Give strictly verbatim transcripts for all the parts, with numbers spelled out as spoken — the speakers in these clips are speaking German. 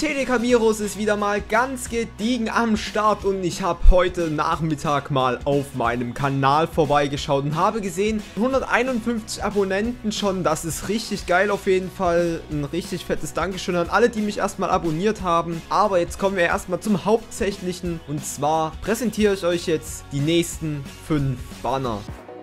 T D K Virus ist wieder mal ganz gediegen am Start und ich habe heute Nachmittag mal auf meinem Kanal vorbeigeschaut und habe gesehen, hunderteinundfünfzig Abonnenten schon, das ist richtig geil auf jeden Fall. Ein richtig fettes Dankeschön an alle, die mich erstmal abonniert haben. Aber jetzt kommen wir erstmal zum Hauptsächlichen und zwar präsentiere ich euch jetzt die nächsten fünf Banner.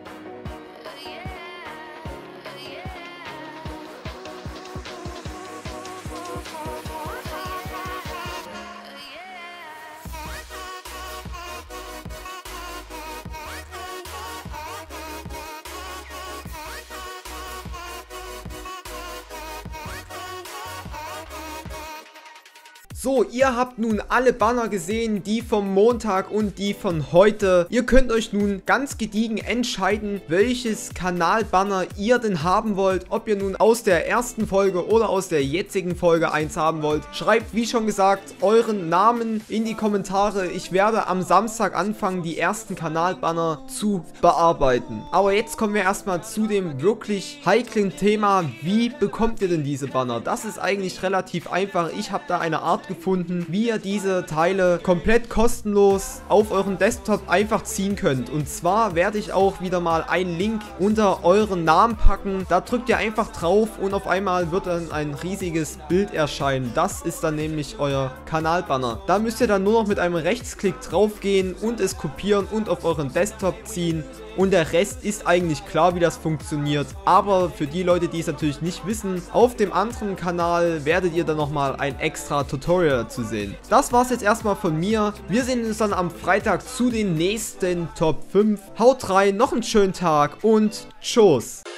So, ihr habt nun alle Banner gesehen, die vom Montag und die von heute. Ihr könnt euch nun ganz gediegen entscheiden, welches Kanalbanner ihr denn haben wollt. Ob ihr nun aus der ersten Folge oder aus der jetzigen Folge eins haben wollt. Schreibt, wie schon gesagt, euren Namen in die Kommentare. Ich werde am Samstag anfangen, die ersten Kanalbanner zu bearbeiten. Aber jetzt kommen wir erstmal zu dem wirklich heiklen Thema. Wie bekommt ihr denn diese Banner? Das ist eigentlich relativ einfach. Ich habe da eine Art gefunden, wie ihr diese Teile komplett kostenlos auf euren Desktop einfach ziehen könnt. Und zwar werde ich auch wieder mal einen Link unter euren Namen packen. Da drückt ihr einfach drauf und auf einmal wird dann ein riesiges Bild erscheinen. Das ist dann nämlich euer Kanalbanner. Da müsst ihr dann nur noch mit einem Rechtsklick drauf gehen und es kopieren und auf euren Desktop ziehen. Und der Rest ist eigentlich klar, wie das funktioniert. Aber für die Leute, die es natürlich nicht wissen, auf dem anderen Kanal werdet ihr dann nochmal ein extra Tutorial zu sehen. Das war's jetzt erstmal von mir. Wir sehen uns dann am Freitag zu den nächsten Top fünf. Haut rein, noch einen schönen Tag und tschüss.